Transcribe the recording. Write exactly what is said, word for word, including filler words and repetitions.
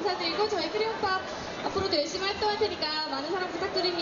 감사드리고 저희 크리오파 앞으로도 열심히 활동할 테니까 많은 사랑 부탁드립니다.